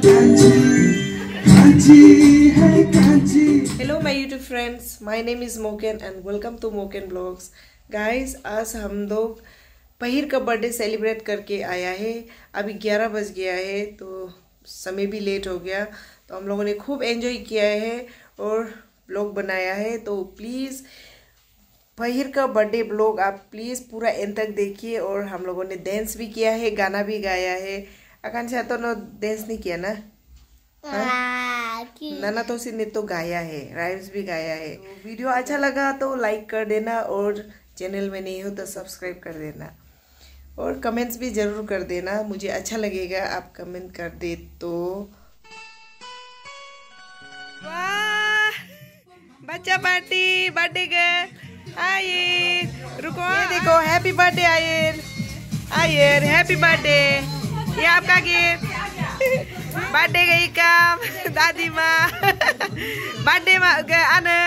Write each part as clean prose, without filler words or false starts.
Hello my YouTube friends, my name is Moken and welcome to Moken Vlogs. Guys, आज हम लोग पहिर का बर्थडे सेलिब्रेट करके आया है। अभी 11 बज गया है तो समय भी लेट हो गया, तो हम लोगों ने खूब एंजॉय किया है और ब्लॉग बनाया है। तो प्लीज़ पहिर का बर्थडे ब्लॉग आप प्लीज़ पूरा एंड तक देखिए। और हम लोगों ने डांस भी किया है, गाना भी गाया है। आकांक्षा तो डांस नहीं किया ना? नन्ना तोशी ने तो गाया है, राइम्स भी गाया है। वीडियो अच्छा लगा तो लाइक कर देना और चैनल में नहीं हो तो सब्सक्राइब कर देना और कमेंट्स भी ज़रूर कर देना, मुझे अच्छा लगेगा आप कमेंट कर दे तो। वाह, बच्चा पार्टी, बर्थडे गर्ल आयर, रुको ये देखो, हैप्पी बर्थडे आयर, आयर हैप्पी बर्थडे, ये आपका गिफ्ट। बर्थडे गई काम दादी माँ, बर्थडे माँ आने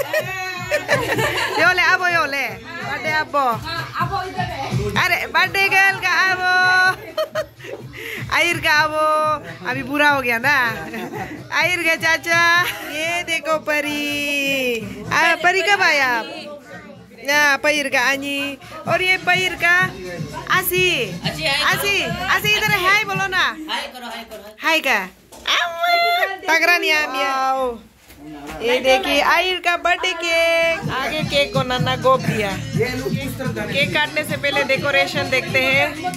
योले अब योले बर्थडे अब, अरे बर्थडे गर्ल का अब, आयर का अब अभी बुरा हो गया ना। आयर का चाचा, ये देखो परी, परी कब आया आप? पहिर का आनी, और ये पहिर का आसी, आसी आसी इधर हाय बोलो ना, हाय का तगड़ा नहीं। ये देखिए आयर का बर्थडे केक, आगे केक को नन्ना गोप दिया। केक काटने से पहले डेकोरेशन देखते हैं।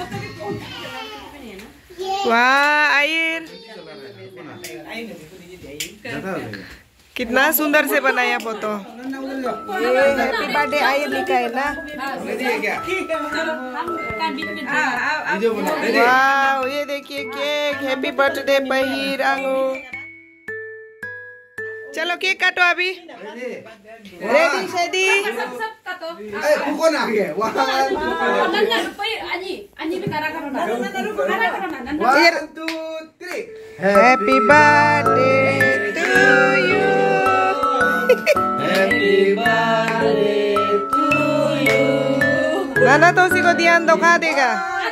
वाह आयर कितना सुंदर से बनाया फोटो। ये हैप्पी बर्थडे आयर लिखा है ना। वाह, ये देखिए केक, हैप्पी बर्थडे पहिर अंगू। चलो केक काटो अभी, ready steady. Happy birthday to you, happy birthday to you. नाना तोशी को ध्यान दिखा देगा।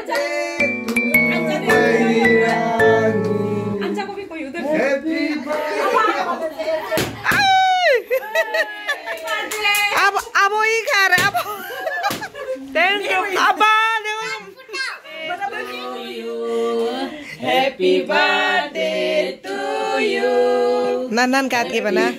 अब वही खा रहे अब। थैंक यू अब हैप्पी बर्थडे टू यू। नन्नन काट के बना।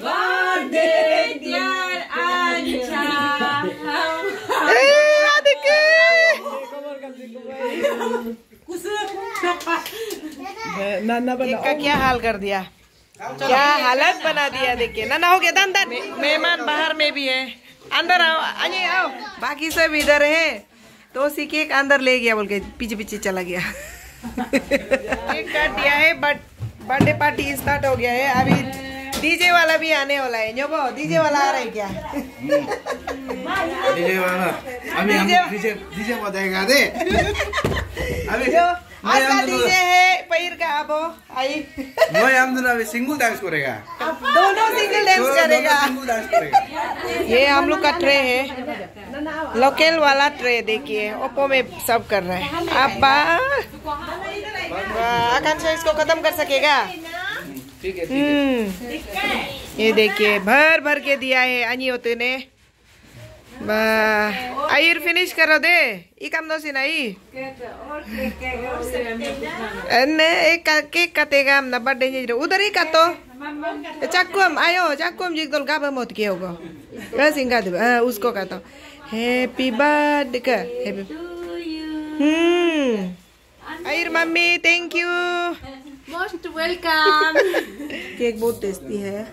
नन्ना का क्या हाल कर दिया, क्या हालत बना दिया। देखिए नन्ना हो गया अंदर, मेहमान बाहर में भी है, अंदर आओ, आइए आओ। बाकी सब इधर है तो सी केक अंदर ले गया बोल के पीछे पीछे चला गया। केक काट दिया है, बर्थडे पार्टी स्टार्ट हो गया है। अभी डीजे वाला भी आने वाला है। जो डीजे वाला आ रहा है क्या? डीजे वाला अभी डीजे बताएगा दे। अभी आज का डीजे है पहिर का अब आई। मैं हम अभी सिंगल डांस करेगा, दोनों सिंगल डांस करेगा। ये हम लोग का ट्रे है, लोकल वाला ट्रे। देखिए ओप्पो में सब कर रहा है। अब आकांक्षा इसको खत्म कर सकेगा? ठीक है। ये देखिए भर भर के दिया है अनि होते ने। आयर फिनिश करो दे, ये काम दो सी नहीं। एक केक काटेगा हम ना बर्थडे नहीं, उधर ही काटो। चाकुम आयो, चाकुम जिक दोल गाबा मत के होगा। बस इनका दे, उसको काटो। हैप्पी बर्थडे का हैप्पी। आयर mummy thank you, most welcome. Cake बहुत टेस्टी है।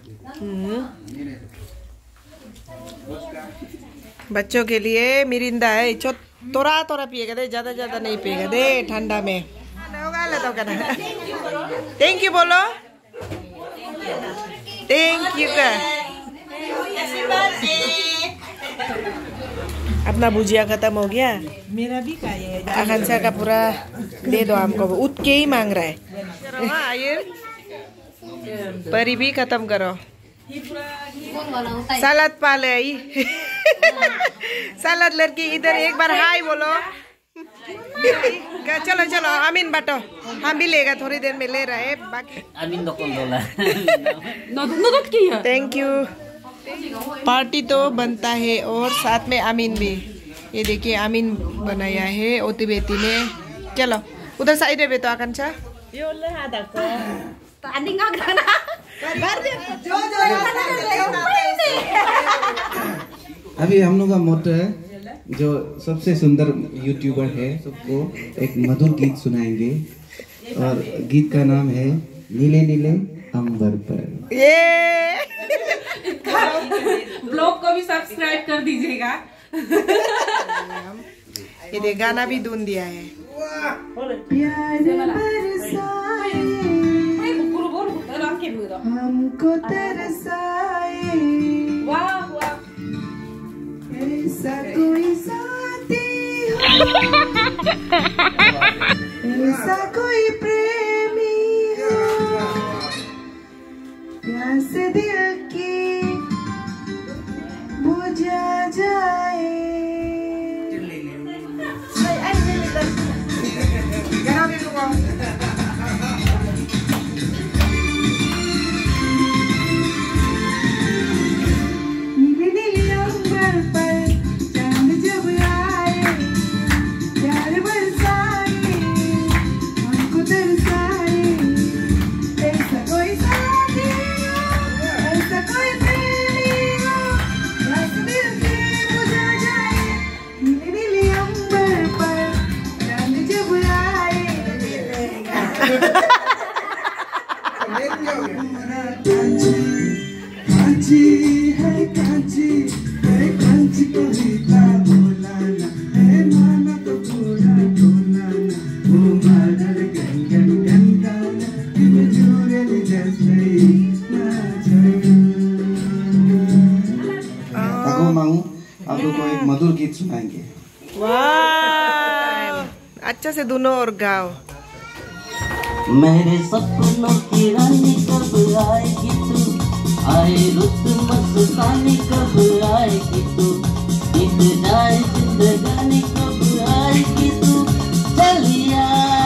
बच्चों के लिए मिरिंदा है, थोड़ा थोड़ा पिएगा दे, ज्यादा ज्यादा नहीं पिएगा दे ठंडा में। थैंक यू बोलो, थैंक यू का। अपना भुजिया खत्म हो गया, मेरा भी खाया। आकांक्षा का पूरा दे दो हमको, उठ के ही मांग रहा है। आयर परी भी खत्म करो। सलाद पाले आई। सलाद लड़की इधर एक बार हाय बोलो। चलो चलो अमीन बाटो हम भी लेगा थोड़ी देर में ले रहे बाकी अमीन तो कौन बोला थैंक यू पार्टी तो बनता है और साथ में अमीन भी ये देखिए अमीन बनाया है ओती बेटी ने चलो उधर साइड में तो आकांक्षा अभी हम लोग का मोटो है जो सबसे सुंदर यूट्यूबर है सबको एक मधुर गीत सुनाएंगे और गीत का नाम है नीले नीले अंबर पर। ये ब्लॉग को भी सब्सक्राइब कर दीजिएगा। ये देख गाना भी धुन दिया है। हमको तरसाए ऐसा कोई साथी हो ऐसा कोई प्रेमी हो प्यास दिल की बुझा जाए। आप लोग को एक मधुर गीत सुनाएंगे। वाह अच्छा से दोनों और गाओ। मेरे सपनों की रानी कब आएगी तू आए रुत मस्तानी कब आएगी तू बीत जाए जिंदगानी कब आएगी तू चलिया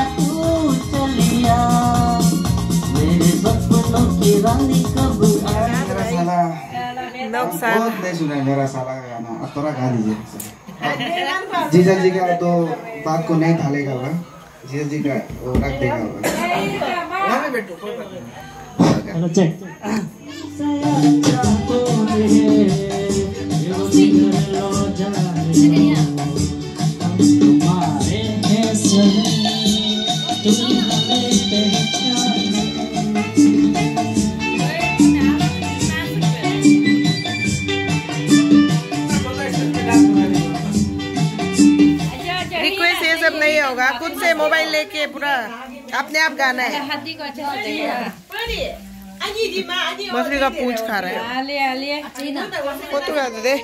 मेरे सपनों की रानी कब आएगी। बहुत नहीं सुना है मेरा साला का गाना अब थोड़ा गा दीजिए। जीजा जी का तो बात को नहीं ढालेगा होगा जीजा जी का वो रख देगा होगा। नहीं होगा खुद से मोबाइल लेके पूरा अपने आप गाना है। मछली का पूंछ खा रहा है फोटो गा दे।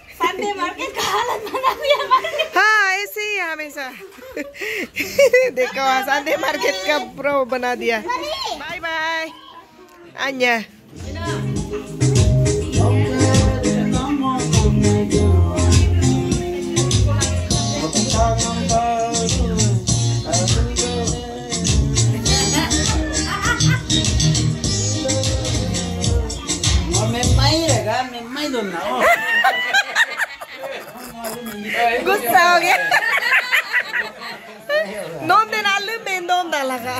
हाँ ऐसे ही हमेशा देखो संडे मार्केट का प्रो बना दिया। Bye bye Anya. गुस्सा हो गया नोम दे नाल में नोम डाला का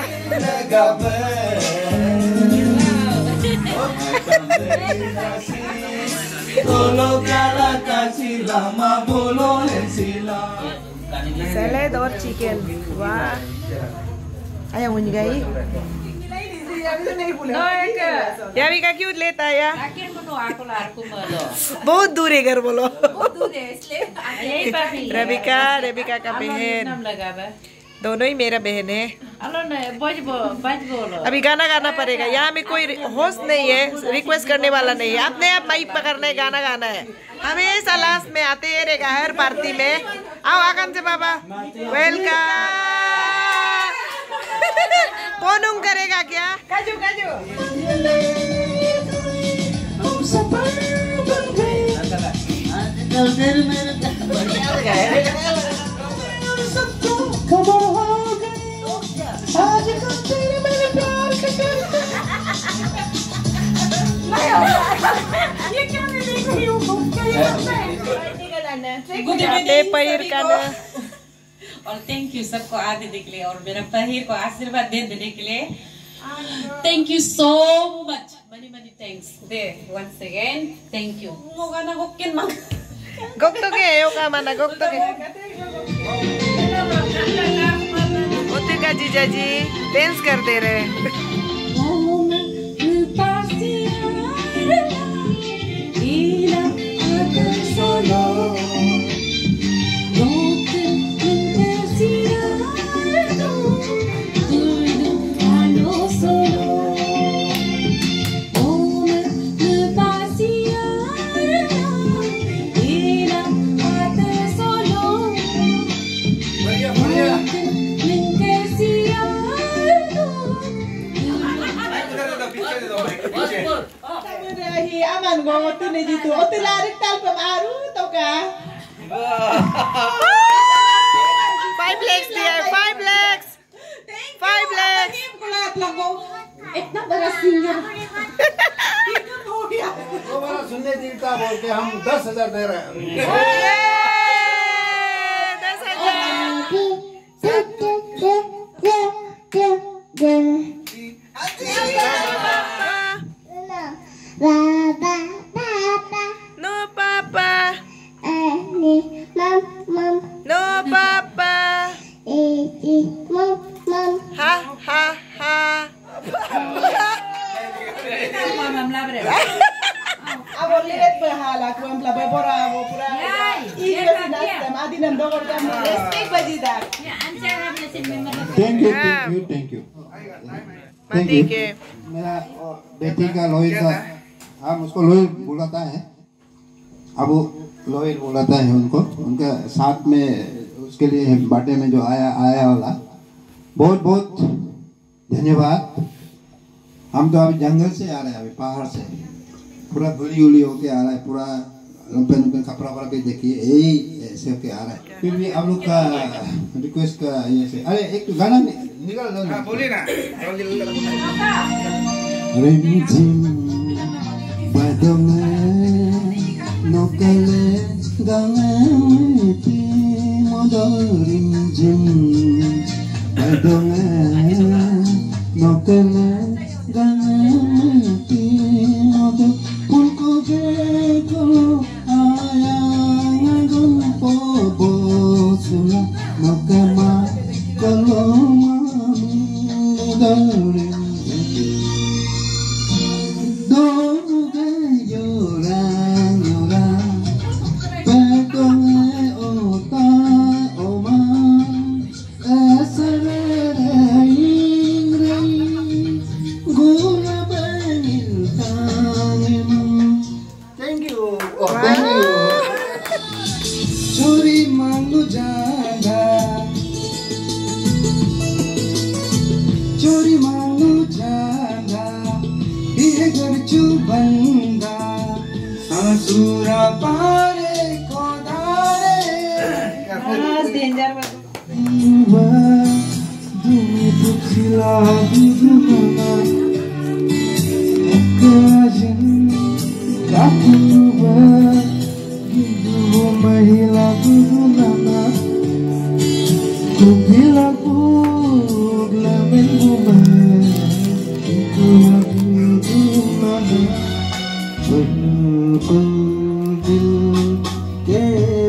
सैलेड और चिकन। वाह आया मुझे गई यार का क्यों लेता है यार बहुत दूर है घर बोलो। रबिका का बहन दोनों ही मेरा बहन है। अभी गाना गाना पड़ेगा यहाँ में कोई होस्ट नहीं है रिक्वेस्ट करने वाला नहीं है अपने आप माइक पकड़ना है गाना गाना है। हमेशा लास्ट में आते ही रहेगा हर पार्टी में। आओ आकांक्षा बाबा वेलकम। कौन करेगा क्या काजू काजू पहिर का और थैंक यू सबको आने के लिए और मेरा पहिर को आशीर्वाद देने के लिए thank you so much many thanks there once again thank you moga na gokken mang gokto ke yoga mana gokto ke ओते का जीजा जी डांस कर दे रहे aman go otu ne jitu otu larik tal pemaru tau ka 5 lakhs dia 5 lakhs 5 lakhs kulat lago इतना बड़ा singer हो गया दोबारा सुनने दिलता बोल के हम 10,000 दे रहे हैं 10,000 No papa. No papa. Ha ha ha. Abo lihat berhala aku yang pelabur bora abo pura. Iya sinastem adi nandor jam respect bajidak. Thank you. Mati के मेरा बेटी का लोहित का हम उसको लोहित बुलाता है अब लोहित बुलाता है उनको उनका साथ में उसके लिए बर्थडे में जो आया वाला बहुत बहुत धन्यवाद। हम तो अभी जंगल से आ रहे हैं अभी पहाड़ से पूरा धुली उली होके आ रहा है पूरा लंपन कपड़ा वपड़ा भी देखिए यही ऐसे होके आ रहा है फिर भी आप लोग का रिक्वेस्ट का ये से अरे एक तो गाना निकल बोलिए ना रिमझिम बादमे नोकले गांगती मोदो रिमझिम बादमे नोकले गांगती मोदो पुलको बेको आया गंपो बोसला Nokma koloma dorin doga yora petone ota oma asarere ingre guna banil tangem thank you chori mangu jaga चोरी मांगू जागा ये गर्जू बंदा सासुरा पारे कोदारे डेंजर दुमी पुछला दुगुना काजन कापुवा गिदु महिला दुगुना कुबिला के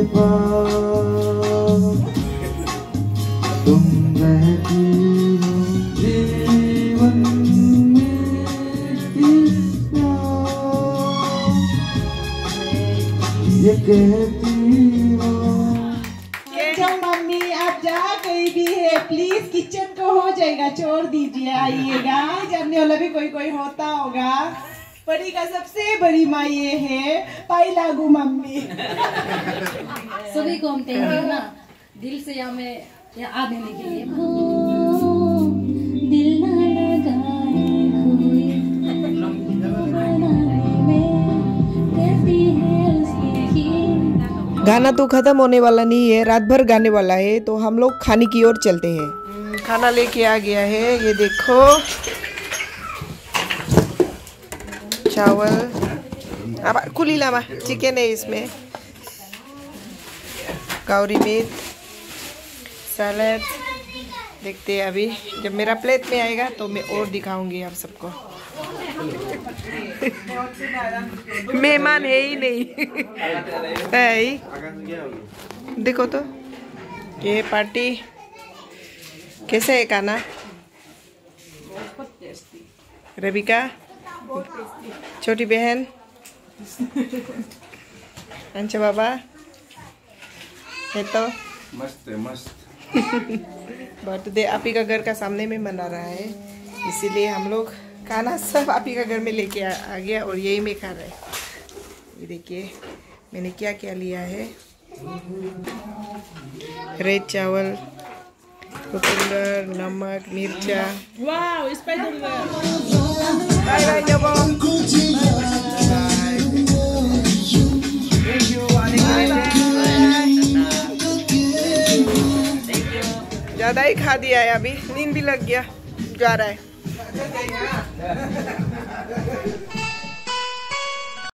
पास तुम रहती हो जीवन में ये कहती हो मम्मी आप जहाँ कहीं भी है प्लीज किचन को हो जाएगा छोड़ दीजिए आइएगा जानने वाला भी कोई होता होगा परी का सबसे बड़ी माँ ये है पाई लागू मम्मी सभी को हम थैंक यू ना दिल से हमें आ देने के लिए दिल ना लगाए हुए गाना तो खत्म होने वाला नहीं है रात भर गाने वाला है तो हम लोग खाने की ओर चलते हैं खाना लेके आ गया है ये देखो चावल अब कुली लामा चिकन है इसमें काउरी मीट, सैलेड। देखते हैं अभी जब मेरा प्लेट में आएगा तो मैं और दिखाऊंगी आप सबको। मेहमान है ही नहीं है ही। देखो तो ये पार्टी कैसे है खाना। रबिका, छोटी बहन, अंशा बाबा है तो मस्त है, मस्त। बर्थडे आप ही का घर का सामने में मना रहा है, इसीलिए हम लोग खाना सब आप ही का घर में लेके आ गया और यही में खा रहे हैं। ये देखिए मैंने क्या क्या लिया है। रेड चावल, कुकुम्बर, नमक, मिर्चा। वाह, स्पाइडर। बाय बाय जबो। ज़्यादा ही खा दिया है, अभी नींद भी लग गया, जा रहा है।